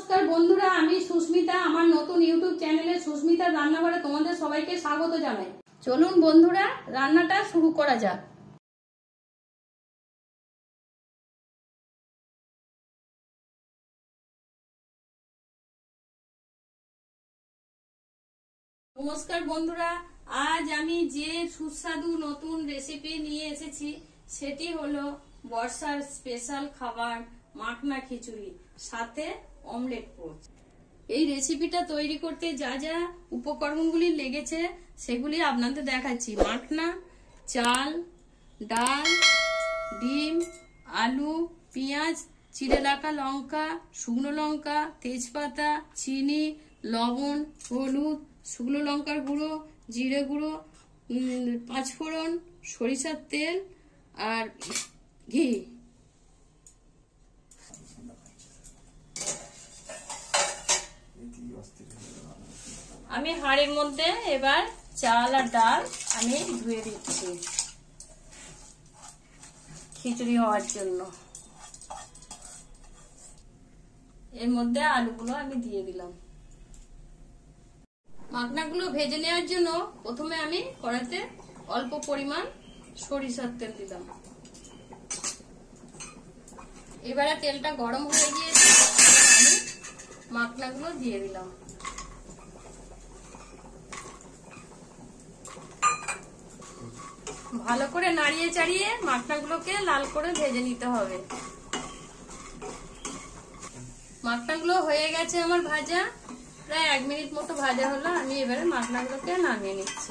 নমস্কার বন্ধুরা, আমি সুস্মিতা। আমার নতুন ইউটিউব চ্যানেলে সুস্মিতার রান্নাঘরে তোমাদের সবাইকে স্বাগত জানাই। চলুন বন্ধুরা, রান্নাটা শুরু করা যাক। নমস্কার বন্ধুরা, আজ আমি যে সুস্বাদু নতুন রেসিপি নিয়ে এসেছি সেটি হলো বর্ষার স্পেশাল খাবার মাখনা খিচুড়ি, সাথে অমলেট পোচ। এই রেসিপিটা তৈরি করতে যা যা উপকরণগুলি লেগেছে সেগুলি আপনাদের দেখাচ্ছি। মাখনা, চাল, ডাল, ডিম, আলু, পেঁয়াজ, চিড়ে রাখা লঙ্কা, শুকনো লঙ্কা, তেজপাতা, চিনি, লবণ, হলুদ, শুকনো লঙ্কার গুঁড়ো, জিরে গুঁড়ো, পাঁচফোড়ন, সরিষার তেল আর ঘি। আমি হাঁড়ির মধ্যে এবার চাল আর ডাল আমি ধুয়ে দিচ্ছি খিচুড়ি হওয়ার জন্য। এর মধ্যে আলুগুলো আমি দিয়ে দিলাম। মাখনাগুলো ভেজে নেওয়ার জন্য প্রথমে আমি কড়াইতে অল্প পরিমাণ সরিষার তেল দিলাম। এবারে তেলটা গরম হয়ে গিয়েছে, আমি মাখনাগুলো দিয়ে দিলাম। ভালো করে নাড়িয়ে চাড়িয়ে মাখনাগুলোকে লাল করে ভেজে নিতে হবে। মাখনাগুলো হয়ে গেছে আমার ভাজা, প্রায় 1 মিনিট মতো ভাজা হলো। আমি এবারে মাখনাগুলোকে নামিয়ে নিচ্ছি।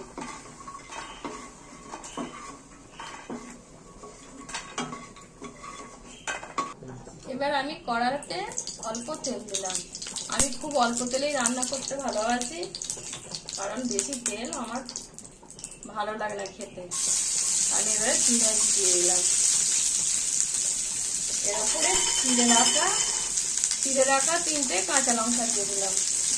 এবার আমি কড়াইতে অল্প তেল দিলাম। আমি খুব অল্প তেলেই রান্না করতে ভালোবাসি, কারণ বেশি তেল আমার ভালো লাগে না খেতে। আমি এবারে পেঁয়াজ দিয়ে দিলাম। এরপরে চিড়ে রাখা 3টে কাঁচা লঙ্কা দিয়ে দিলাম।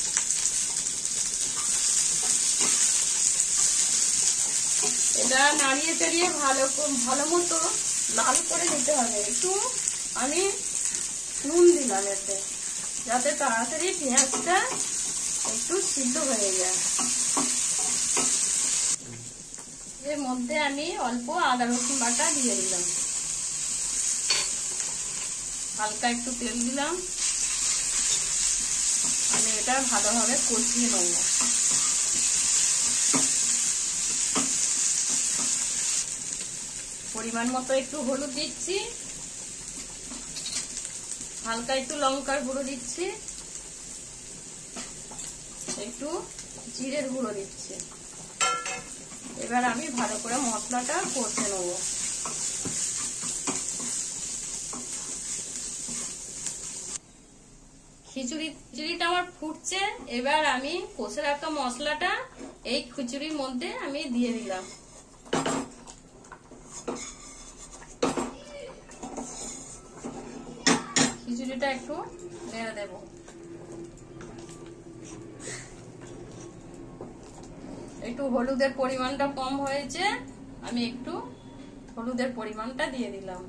এটা নাড়িয়ে চাড়িয়ে ভালো মতো লাল করে নিতে হবে। একটু আমি নুন দিলাম এতে, যাতে তাড়াতাড়ি পেঁয়াজটা একটু সিদ্ধ হয়ে যায়। এর মধ্যে আমি অল্প আদা রসুন বাটা দিয়ে দিলাম। হালকা একটু তেল দিলাম। আমি এটা ভালোভাবে কষিয়ে নেব। পরিমাণ মতো একটু হলুদ দিচ্ছি, হালকা একটু লঙ্কার গুঁড়ো দিচ্ছি, একটু জিরের গুঁড়ো দিচ্ছি। এবার আমি ভালো করে মশলাটা কষে নেব। খিচুড়িটা আমার ফুটছে। এবার আমি কষে রাখা মশলাটা এই খিচুড়ির মধ্যে আমি দিয়ে দিলাম। খিচুড়িটা একটু নেড়ে দেব। একটু হলুদের পরিমাণটা কম হয়েছে, আমি একটু হলুদের পরিমাণটা দিয়ে দিলাম।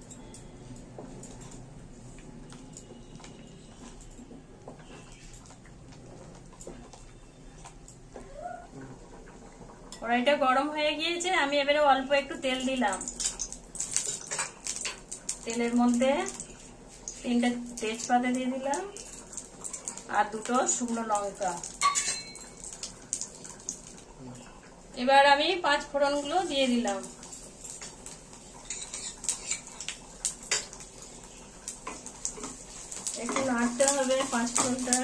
কড়াইটা গরম হয়ে গিয়েছে, আমি এবারে অল্প একটু তেল দিলাম। তেলের মধ্যে 3টে তেজপাতা দিয়ে দিলাম আর 2টো শুকনো লঙ্কা। এবার আমি পাঁচফোড়নগুলো দিয়ে দিলাম। একটু নাড়তে হবে পাঁচফোড়নটা।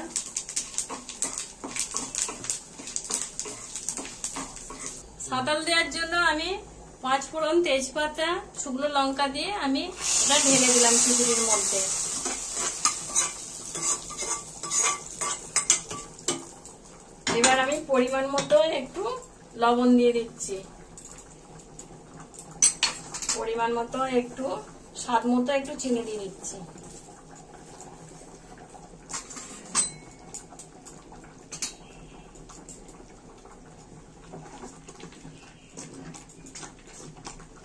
সাঁতাল দেওয়ার জন্য আমি পাঁচফোড়ন, তেজপাতা, শুকনো লঙ্কা দিয়ে আমি এটা ঢেলে দিলাম খিচুড়ির মধ্যে। এবার আমি পরিমাণ মতো একটু লবণ দিয়ে দিচ্ছি। পরিমাণ মতো একটু স্বাদ মতো একটু চিনি দিয়ে দিচ্ছি।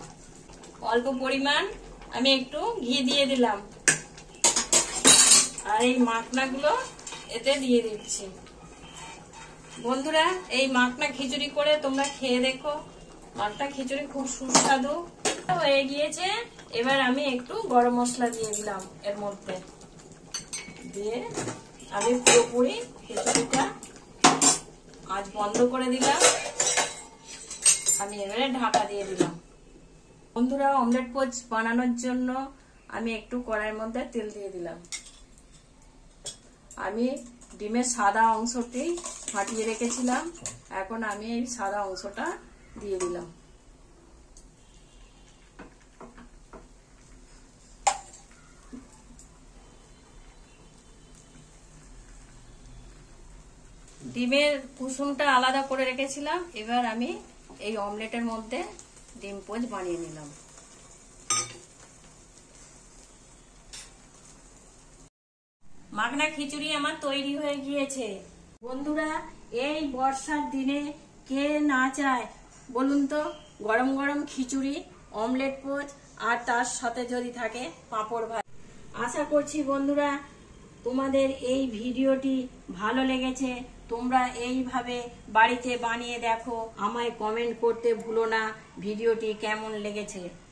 অল্প পরিমাণ আমি একটু ঘি দিয়ে দিলাম। আর আর এই মাখনাগুলো এতে দিয়ে দিচ্ছি। বন্ধুরা, এই মাখনা খিচুড়ি করে তোমরা খেয়ে দেখো, মাখনা খিচুড়ি খুব সুস্বাদু হয়ে গিয়েছে। এবার আমি একটু গরম মশলা দিয়ে দিলাম এর মধ্যে, দিয়ে আমি পুরোপুরি খিচুড়িটা আজ বন্ধ করে দিলাম। আমি এবারে ঢাকা দিয়ে দিলাম। বন্ধুরা, অমলেট পোচ বানানোর জন্য আমি একটু কড়াইয়ের মধ্যে তেল দিয়ে দিলাম। আমি ডিমের সাদা অংশটি ফাটিয়ে রেখেছিলাম, এখন আমি এই সাদা অংশটা দিয়ে দিলাম। ডিমের কুসুমটা আলাদা করে রেখেছিলাম, এবার আমি এই অমলেটের মধ্যে ডিম পোচ বানিয়ে নিলাম। মাখনা খিচুড়ি আমার তৈরি হয়ে গিয়েছে। বন্ধুরা, এই বর্ষার দিনে কে না চায় বলুন তো গরম গরম খিচুড়ি, অমলেট পোচ, আর তার সাথে যদি থাকে পাঁপড় ভাজা। আশা করছি বন্ধুরা তোমাদের এই ভিডিওটি ভালো লেগেছে। তোমরা এইভাবে বাড়িতে বানিয়ে দেখো, আমায় কমেন্ট করতে ভুলো না ভিডিওটি কেমন লেগেছে।